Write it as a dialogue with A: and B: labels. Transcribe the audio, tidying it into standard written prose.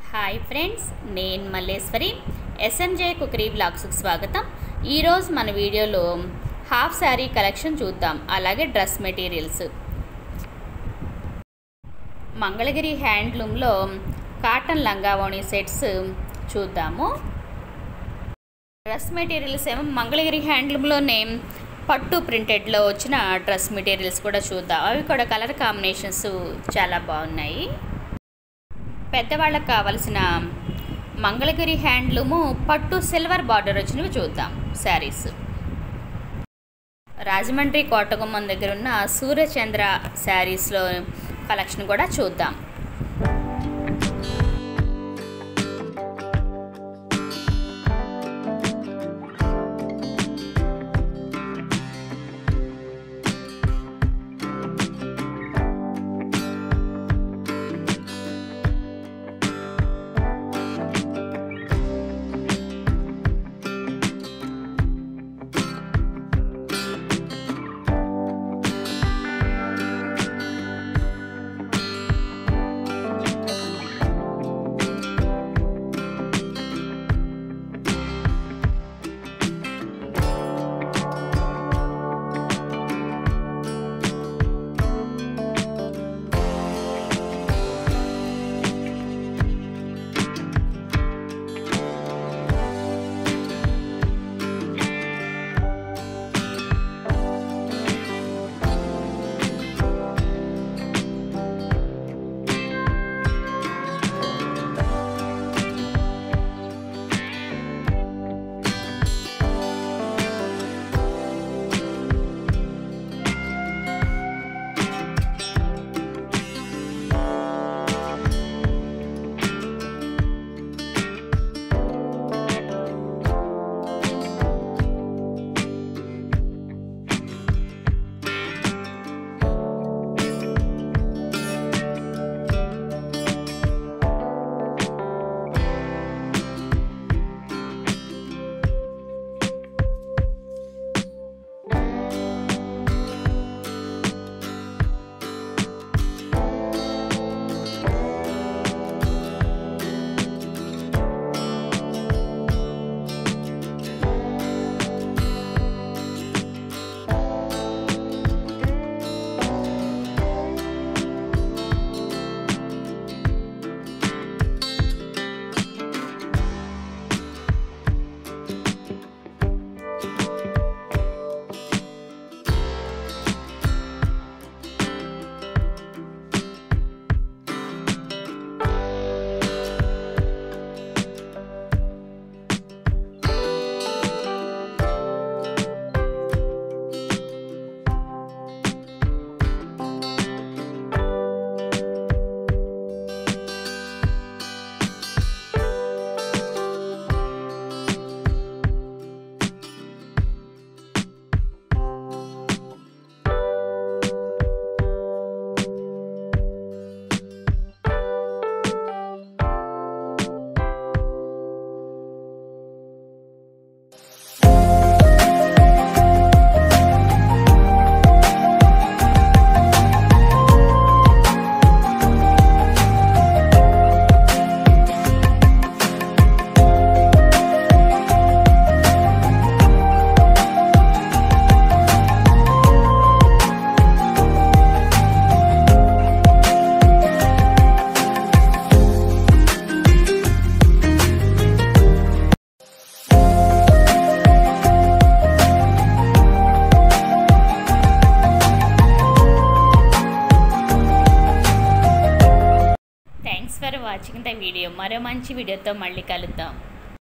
A: Hi friends, నేను Malleswari. SMJ cookery బ్లాగ్స్కి స్వాగతం. ఈరోజు మన వీడియోలో హాఫ్ శారీ కలెక్షన్ చూద్దాం, అలాగే డ్రెస్ మెటీరియల్స్. మంగళగిరి హ్యాండ్లూమ్లో కాటన్ లంగావోణి సెట్స్ చూద్దాము. డ్రెస్ మెటీరియల్స్ ఏమో మంగళగిరి హ్యాండ్లూమ్లోనే పట్టు ప్రింటెడ్లో వచ్చిన డ్రెస్ మెటీరియల్స్ కూడా చూద్దాం. అవి కూడా కలర్ కాంబినేషన్స్ చాలా బాగున్నాయి. పెద్దవాళ్ళకు కావలసిన మంగళగిరి హ్యాండ్లూము పట్టు సిల్వర్ బార్డర్ వచ్చినవి చూద్దాం. శారీస్ రాజమండ్రి కోటగుమ్మం దగ్గర ఉన్న సూర్యచంద్ర శారీస్లో కలెక్షన్ కూడా చూద్దాం. Thanks for watching the video. మరో మంచి వీడియోతో మళ్ళీ కలుద్దాం.